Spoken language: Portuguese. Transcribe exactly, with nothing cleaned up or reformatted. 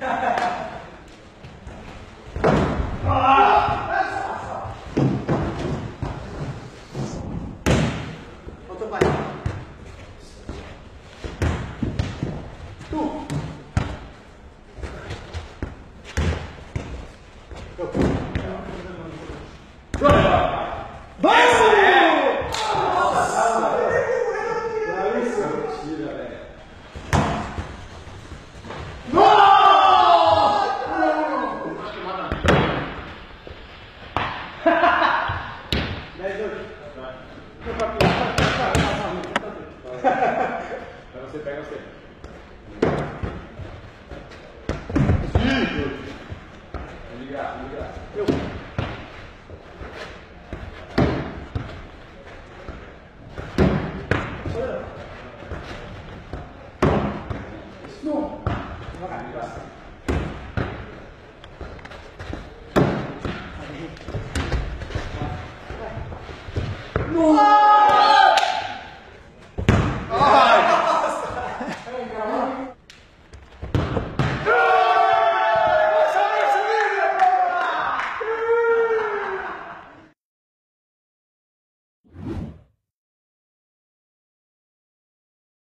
Outro pai. Tu. Vai! Você pega você. Vem de graça, vem de graça. Eu. Isso não. Vai, de graça. Nossa!